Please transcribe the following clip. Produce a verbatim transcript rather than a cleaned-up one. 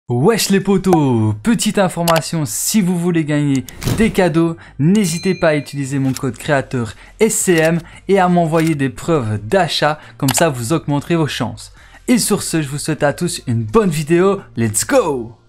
Wesh les potos, petite information, si vous voulez gagner des cadeaux, n'hésitez pas à utiliser mon code créateur S C M et à m'envoyer des preuves d'achat, comme ça vous augmenterez vos chances. Et sur ce, je vous souhaite à tous une bonne vidéo, let's go!